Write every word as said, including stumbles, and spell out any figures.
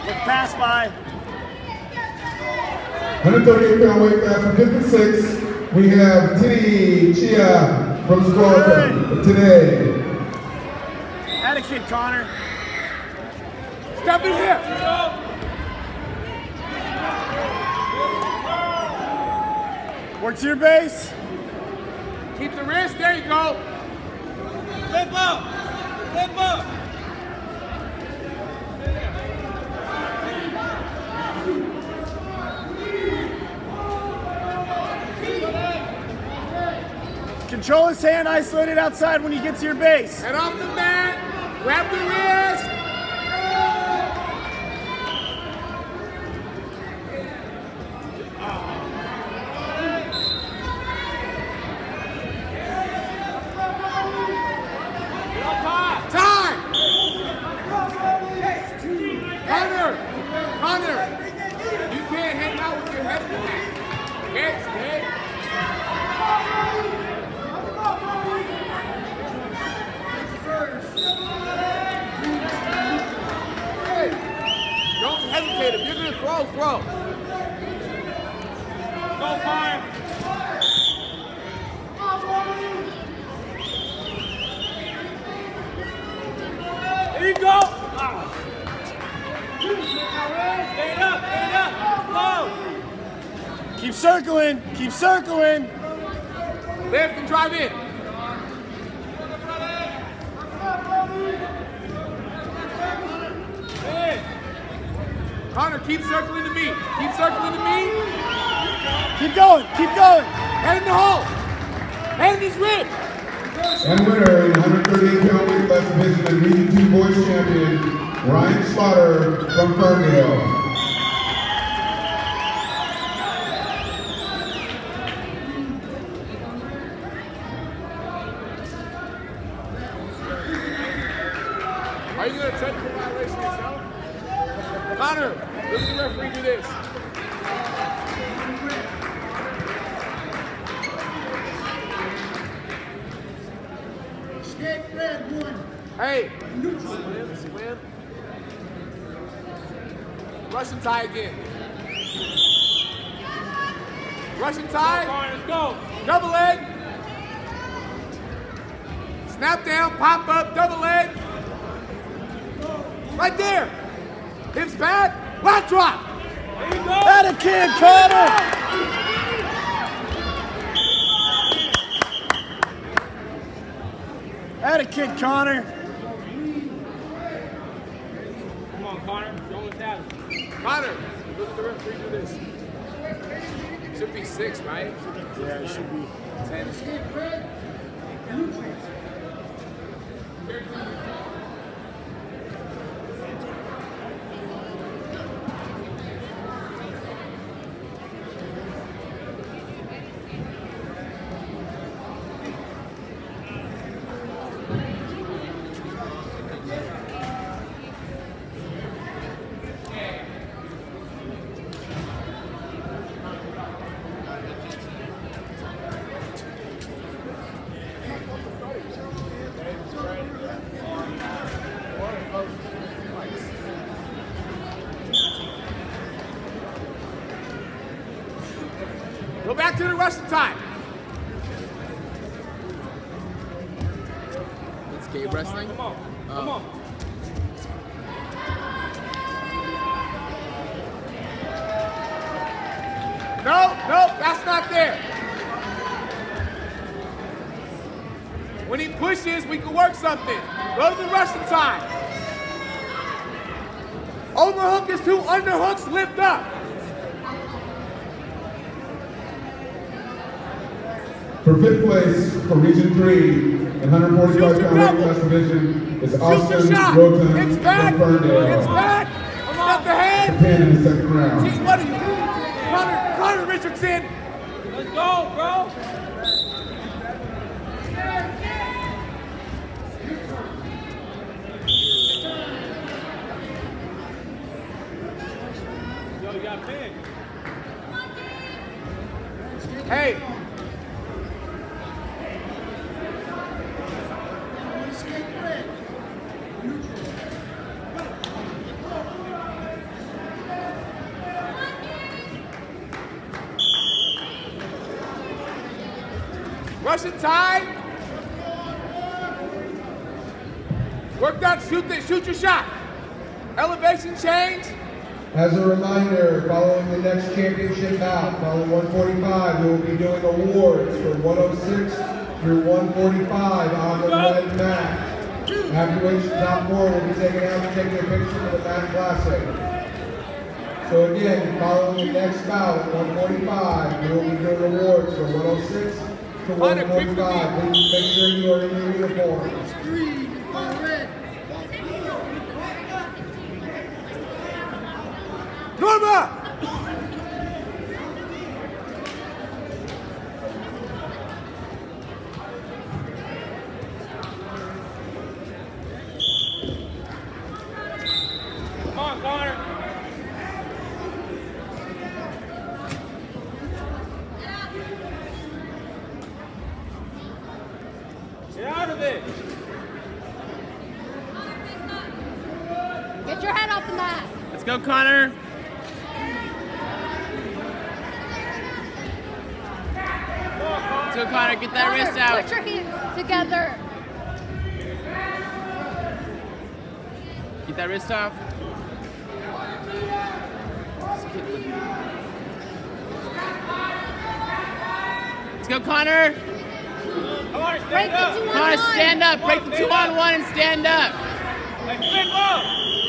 Let's pass by. one thirty-eight pound weight class from fifty-six. We have Tini Chia from Squad today. Add a kid, Connor. Step in here. Work to your base. Keep the wrist. There you go. Flip up. Flip up. Control his hand, isolate it outside when you get to your base. Head off the mat. Grab the wrist. Time. Connor. Connor. You can't hang out with your head in the mat. Okay, stay. Don't hesitate. If you're going to throw, throw. Go, fire. There you go. Stand up, stand up. Slow. Keep circling. Keep circling. Lift and drive in. Connor, keep circling to me. Keep circling to me. Keep going. Keep going. Head in the hole. Head in his rib. And winner in one thirty-eight pound weight class division and Region two Boys Champion, Ryan Slaughter from Ferndale. Are you going to technical violation yourself? Connor, look at the referee do this. Hey, swim, swim. Russian tie again. Russian tie. Let's go. Double leg. Snap down, pop up, double leg. Right there. Hips back. Lat drop. There you go. Add a kid, Connor. Add a kid, Connor. Come on, Connor. Don't let Connor, look at the referee do this. Should be six, right? Yeah, it should be. Ten. Go back to the Russian time. It's K wrestling. Come on, come on. No, no, that's not there. When he pushes, we can work something. Go to the Russian time. Overhook is two underhooks, lift up. For fifth place for Region three and one forty-five pound weight class division is Austin Roten Hips back, from Ferndale. hips back, step the head. Pin in the second round. Gee, what are you? Connor, Connor Richardson. Let's go, bro. Yo, you got pin. Hey. Russian tie. Work that, shoot the, shoot your shot. Elevation change. As a reminder, following the next championship bout, following one forty-five, we will be doing awards for one oh six through one forty-five on the red mat. After which the top four will be taken out to take their picture for the Mat Classic. So again, following the next bout at one forty-five, we will be doing awards for one oh six to one forty-five. Please make sure you are in your uniforms. Norma! Come on, Connor. Get out of it. Get your head off the mat. Let's go, Connor. Let's go, Connor. Get that Connor, wrist out. Put your hands together. Get that wrist off. Let's go, Connor. Connor, stand Break the up. two on Connor, one. stand up. Break the two on one and stand up. Hey, flip up.